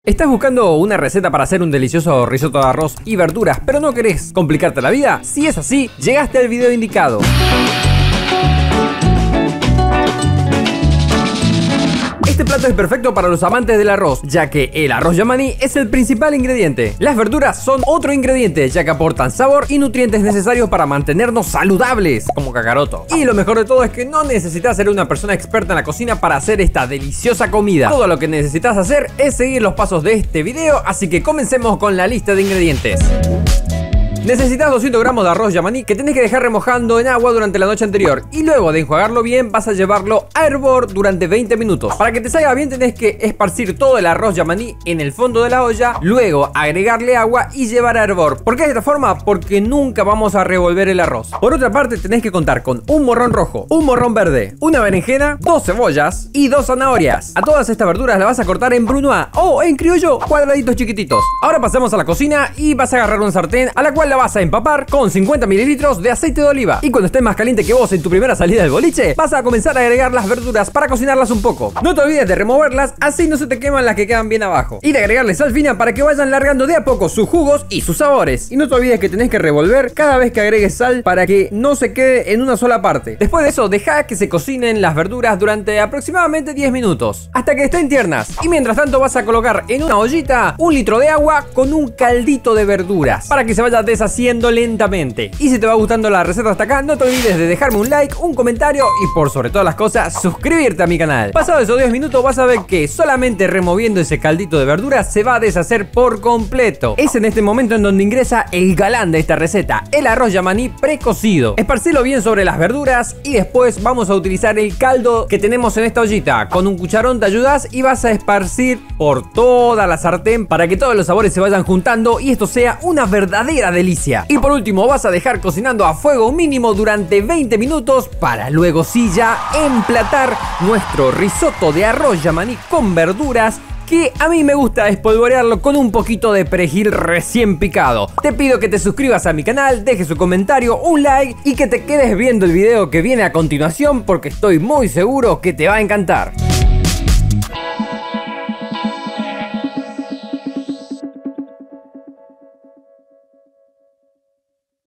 ¿Estás buscando una receta para hacer un delicioso risotto de arroz y verduras, pero no querés complicarte la vida? Si es así, llegaste al video indicado. Este plato es perfecto para los amantes del arroz, ya que el arroz yamaní es el principal ingrediente. Las verduras son otro ingrediente, ya que aportan sabor y nutrientes necesarios para mantenernos saludables, como cacaroto. Y lo mejor de todo es que no necesitas ser una persona experta en la cocina para hacer esta deliciosa comida. Todo lo que necesitas hacer es seguir los pasos de este video, así que comencemos con la lista de ingredientes. Necesitas 200 gramos de arroz yamaní que tenés que dejar remojando en agua durante la noche anterior, y luego de enjuagarlo bien vas a llevarlo a hervor durante 20 minutos. Para que te salga bien tenés que esparcir todo el arroz yamaní en el fondo de la olla, luego agregarle agua y llevar a hervor. ¿Por qué de esta forma? Porque nunca vamos a revolver el arroz. Por otra parte tenés que contar con un morrón rojo, un morrón verde, una berenjena, 2 cebollas y 2 zanahorias. A todas estas verduras las vas a cortar en brunoise o en criollo, cuadraditos chiquititos. Ahora pasamos a la cocina y vas a agarrar un sartén a la cual la vas a empapar con 50 mililitros de aceite de oliva. Y cuando esté más caliente que vos en tu primera salida del boliche, vas a comenzar a agregar las verduras para cocinarlas un poco. No te olvides de removerlas, así no se te queman las que quedan bien abajo. Y de agregarle sal fina para que vayan largando de a poco sus jugos y sus sabores. Y no te olvides que tenés que revolver cada vez que agregues sal para que no se quede en una sola parte. Después de eso, deja que se cocinen las verduras durante aproximadamente 10 minutos, hasta que estén tiernas. Y mientras tanto vas a colocar en una ollita 1 litro de agua con un caldito de verduras para que se vaya deshaciendo lentamente. Y si te va gustando la receta hasta acá, no te olvides de dejarme un like, un comentario y por sobre todas las cosas, suscribirte a mi canal. Pasados esos 10 minutos vas a ver que solamente removiendo ese caldito de verduras se va a deshacer por completo. Es en este momento en donde ingresa el galán de esta receta, el arroz yamaní precocido. Esparcilo bien sobre las verduras y después vamos a utilizar el caldo que tenemos en esta ollita. Con un cucharón te ayudas y vas a esparcir por toda la sartén para que todos los sabores se vayan juntando y esto sea una verdadera delicia. Y por último vas a dejar cocinando a fuego mínimo durante 20 minutos para luego sí ya emplatar nuestro risotto de arroz yamaní con verduras, que a mí me gusta espolvorearlo con un poquito de perejil recién picado. Te pido que te suscribas a mi canal, dejes un comentario, un like y que te quedes viendo el video que viene a continuación porque estoy muy seguro que te va a encantar.